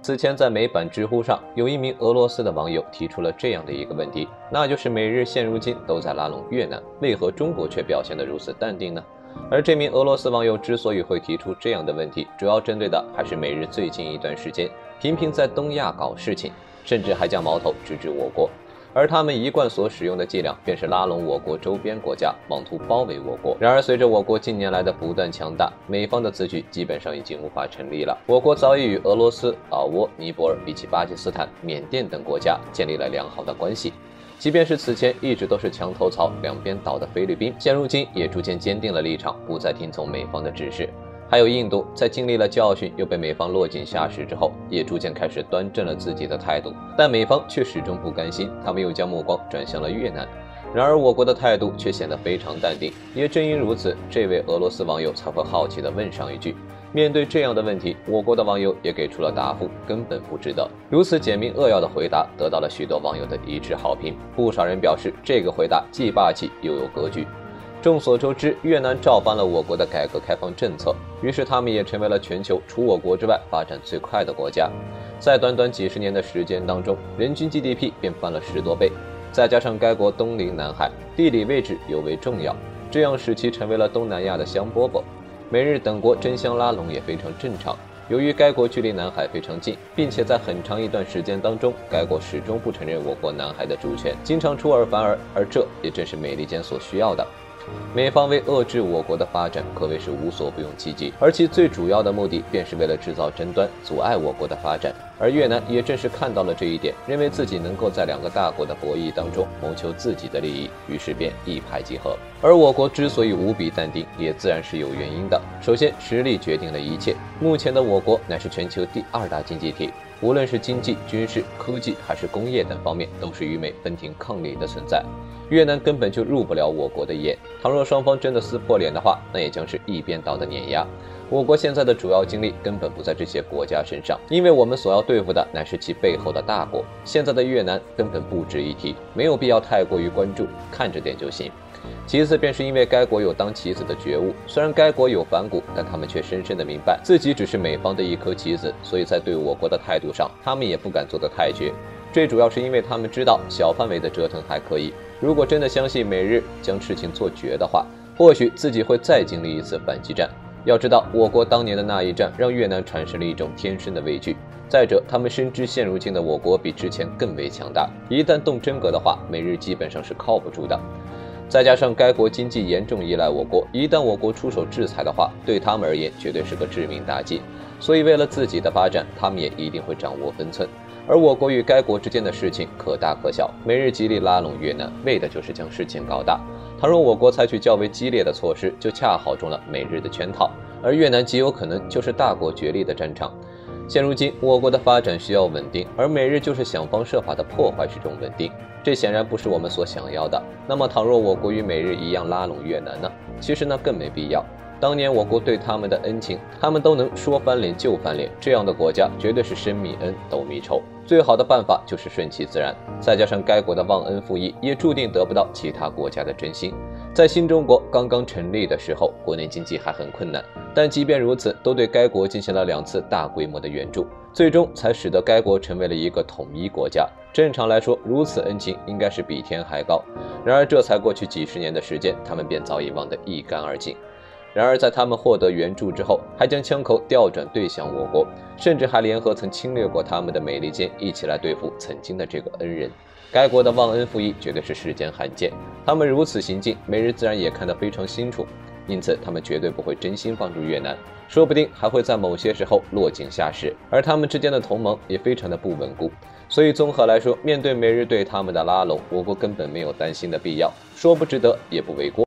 此前在美版知乎上，有一名俄罗斯的网友提出了这样的一个问题，那就是美日现如今都在拉拢越南，为何中国却表现得如此淡定呢？而这名俄罗斯网友之所以会提出这样的问题，主要针对的还是美日最近一段时间频频在东亚搞事情，甚至还将矛头直指我国。而他们一贯所使用的伎俩便是拉拢我国周边国家，妄图包围我国。然而随着我国近年来的不断强大，美方的此举基本上已经无法成立了。我国早已与俄罗斯、老挝、尼泊尔以及巴基斯坦、缅甸等国家建立了良好的关系，即便是此前一直都是墙头草两边倒的菲律宾，现如今也逐渐坚定了立场，不再听从美方的指示。还有印度，在经历了教训又被美方落井下石之后，也逐渐开始端正了自己的态度，但美方却始终不甘心，他们又将目光转向了越南。然而我国的态度却显得非常淡定，也正因如此，这位俄罗斯网友才会好奇地问上一句。面对这样的问题，我国的网友也给出了答复，根本不值得。如此简明扼要的回答得到了许多网友的一致好评，不少人表示这个回答既霸气又有格局。众所周知，越南照搬了我国的改革开放政策，于是他们也成为了全球除我国之外发展最快的国家。在短短几十年的时间当中，人均 GDP 便翻了10多倍，再加上该国东临南海，地理位置尤为重要，这样使其成为了东南亚的香饽饽。美日等国争相拉拢也非常正常。由于该国距离南海非常近，并且在很长一段时间当中，该国始终不承认我国南海的主权，经常出尔反尔，而这也正是美利坚所需要的。美方为遏制我国的发展可谓是无所不用其极，而其最主要的目的便是为了制造争端，阻碍我国的发展。而越南也正是看到了这一点，认为自己能够在两个大国的博弈当中谋求自己的利益，于是便一拍即合。而我国之所以无比淡定，也自然是有原因的。首先，实力决定了一切，目前的我国乃是全球第2大经济体，无论是经济、军事、科技还是工业等方面，都是与美分庭抗礼的存在。越南根本就入不了我国的眼，倘若双方真的撕破脸的话，那也将是一边倒的碾压。我国现在的主要精力根本不在这些国家身上，因为我们所要对付的乃是其背后的大国。现在的越南根本不值一提，没有必要太过于关注，看着点就行。其次便是因为该国有当棋子的觉悟，虽然该国有反骨，但他们却深深地明白自己只是美方的一颗棋子，所以在对我国的态度上，他们也不敢做得太绝。最主要是因为他们知道小范围的折腾还可以，如果真的相信美日将事情做绝的话，或许自己会再经历一次反击战。要知道，我国当年的那一战让越南产生了一种天生的畏惧。再者，他们深知现如今的我国比之前更为强大，一旦动真格的话，美日基本上是靠不住的。再加上该国经济严重依赖我国，一旦我国出手制裁的话，对他们而言绝对是个致命打击。所以为了自己的发展，他们也一定会掌握分寸。而我国与该国之间的事情可大可小，美日极力拉拢越南，为的就是将事情搞大。倘若我国采取较为激烈的措施，就恰好中了美日的圈套，而越南极有可能就是大国角力的战场。现如今，我国的发展需要稳定，而美日就是想方设法的破坏这种稳定，这显然不是我们所想要的。那么，倘若我国与美日一样拉拢越南呢？其实那更没必要。当年我国对他们的恩情，他们都能说翻脸就翻脸，这样的国家绝对是深弥恩，斗弥仇。最好的办法就是顺其自然，再加上该国的忘恩负义，也注定得不到其他国家的真心。在新中国刚刚成立的时候，国内经济还很困难，但即便如此，都对该国进行了2次大规模的援助，最终才使得该国成为了一个统一国家。正常来说，如此恩情应该是比天还高。然而这才过去几十年的时间，他们便早已忘得一干二净。然而在他们获得援助之后，还将枪口调转对向我国，甚至还联合曾侵略过他们的美利坚一起来对付曾经的这个恩人。该国的忘恩负义绝对是世间罕见，他们如此行径，美日自然也看得非常清楚，因此他们绝对不会真心帮助越南，说不定还会在某些时候落井下石，而他们之间的同盟也非常的不稳固。所以综合来说，面对美日对他们的拉拢，我国根本没有担心的必要，说不值得也不为过。